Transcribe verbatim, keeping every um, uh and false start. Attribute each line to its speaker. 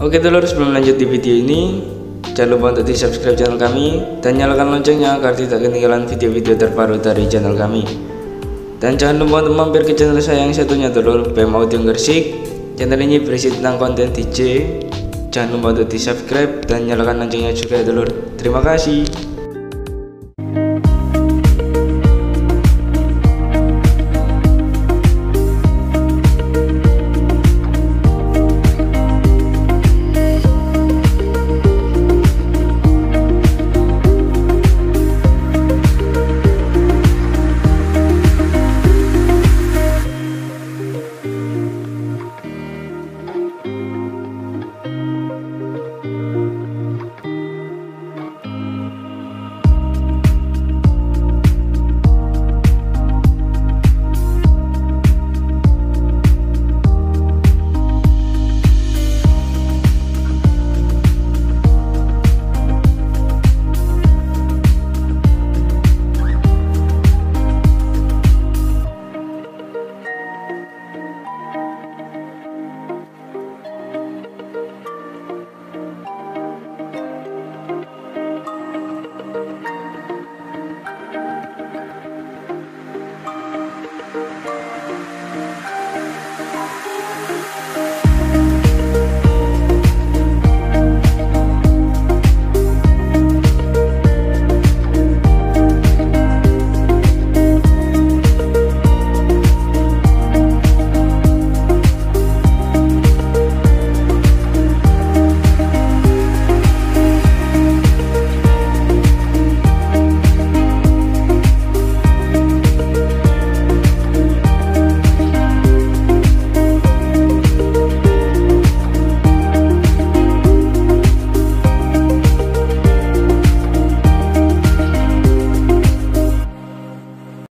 Speaker 1: Oke dulur, sebelum lanjut di video ini, jangan lupa untuk di subscribe channel kami dan nyalakan loncengnya agar tidak ketinggalan video-video terbaru dari channel kami. Dan jangan lupa untuk mampir ke channel saya yang satunya dulur, B M Audio Gresik. Channel ini berisi tentang konten D J. Jangan lupa untuk di subscribe dan nyalakan loncengnya juga ya dulur. Terima kasih.